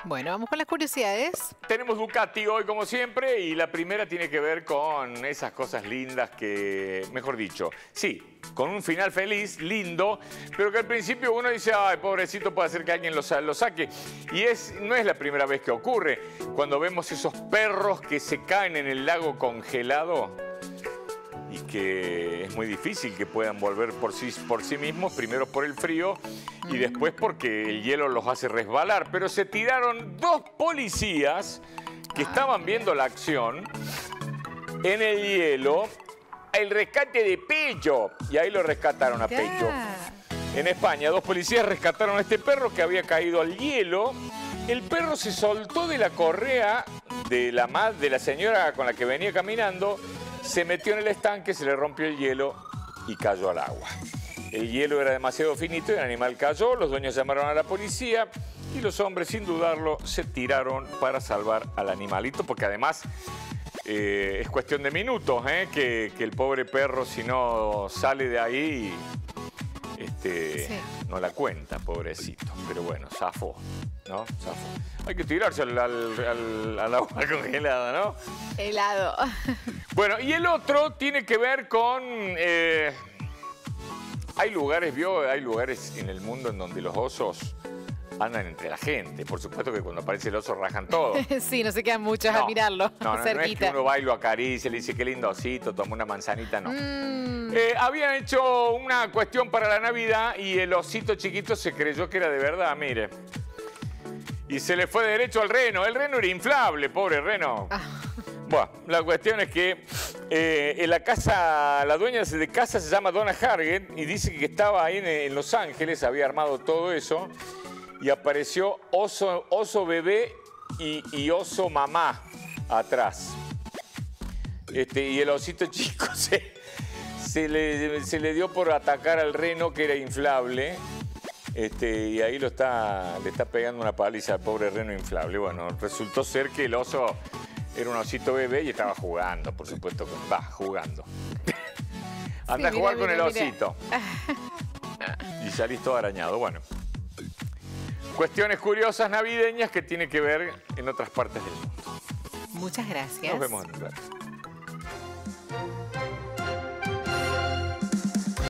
Bueno, vamos con las curiosidades. Tenemos Ducati hoy como siempre y la primera tiene que ver con esas cosas lindas que, mejor dicho, sí, con un final feliz, lindo, pero que al principio uno dice, ay, pobrecito, puede ser que alguien lo saque. Y no es la primera vez que ocurre. Cuando vemos esos perros que se caen en el lago congelado y que es muy difícil que puedan volver por sí mismos, primero por el frío y después porque el hielo los hace resbalar. Pero se tiraron dos policías que estaban viendo la acción en el hielo, el rescate de Pecho, y ahí lo rescataron a Pecho. En España, dos policías rescataron a este perro que había caído al hielo. El perro se soltó de la correa de la señora con la que venía caminando, se metió en el estanque, se le rompió el hielo y cayó al agua. El hielo era demasiado finito y el animal cayó, los dueños llamaron a la policía y los hombres, sin dudarlo, se tiraron para salvar al animalito, porque además es cuestión de minutos, que el pobre perro, si no sale de ahí, no la cuenta, pobrecito. Pero bueno, zafó, ¿no? Zafó. Hay que tirarse al agua congelada, ¿no? Helado. Bueno, y el otro tiene que ver con... hay lugares en el mundo en donde los osos andan entre la gente. Por supuesto que cuando aparece el oso rajan todo. Sí, no se quedan muchos a mirarlo no cerquita. No es que uno va y lo acaricia, le dice qué lindo osito, toma una manzanita, no. Habían hecho una cuestión para la Navidad y el osito chiquito se creyó que era de verdad, mire. Y se le fue derecho al reno. El reno era inflable, pobre reno. Bueno, la cuestión es que en la casa, la dueña de casa se llama Donna Hargett y dice que estaba ahí en Los Ángeles, había armado todo eso y apareció oso bebé y oso mamá atrás. Y el osito chico se le dio por atacar al reno que era inflable. Y ahí le está pegando una paliza al pobre reno inflable. Bueno, resultó ser que el oso era un osito bebé y estaba jugando, por supuesto. Jugando. Anda a jugar con el osito. Y salís todo arañado. Bueno. Cuestiones curiosas navideñas que tienen que ver en otras partes del mundo. Muchas gracias. Nos vemos en un rato.